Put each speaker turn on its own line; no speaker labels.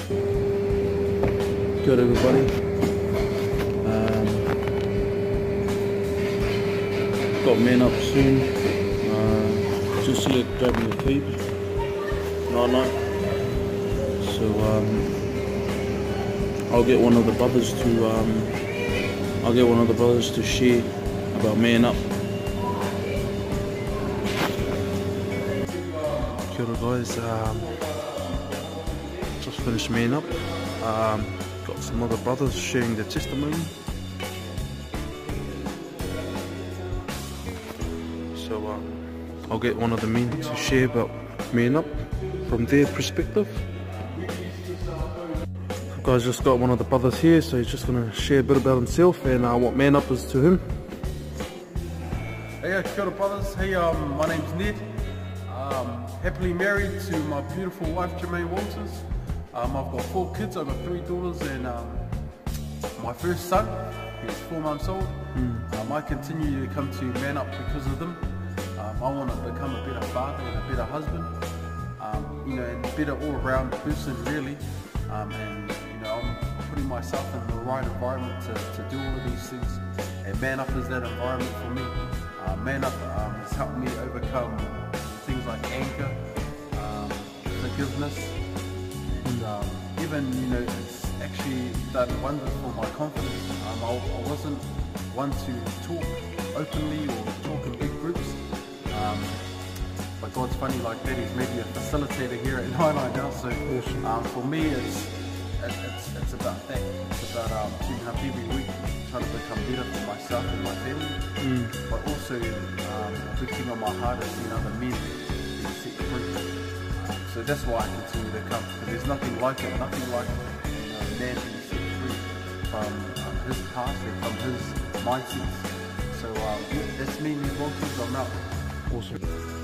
Good everybody. Got men up soon. Just here grabbing the feed. No. So I'll get one of the brothers to share about man up. Kia ora guys. Just finished man up. Got some other brothers sharing their testimony. So I'll get one of the men to share about man up from their perspective. Guys, just got one of the brothers here, so he's just going to share a bit about himself and what man up is to him.
Hey, kia ora brothers. Hey, my name's Ned. Happily married to my beautiful wife Jermaine Walters. I've got 4 kids. I've got 3 daughters and my first son, he's 4 months old. I continue to come to man up because of them. I want to become a better father and a better husband, you know, and a better all-around person really. And you know, I'm putting myself in the right environment to do all of these things. And man up is that environment for me. Man up has helped me overcome things like anger, forgiveness, and even, you know, it's actually done wonders for my confidence. I wasn't one to talk openly or talk in big groups, but God's funny like that. He's made me a facilitator here at 99 now. So for me, it's about that. It's about tuning up every week, trying to become better for myself and my family, but also the big thing on my heart is seeing other men being set free. So that's why I continue to come, because there's nothing like it, nothing like, you know, a man being set free from his past and from his mindsets. So that's me, Willie. I'm out.
Awesome.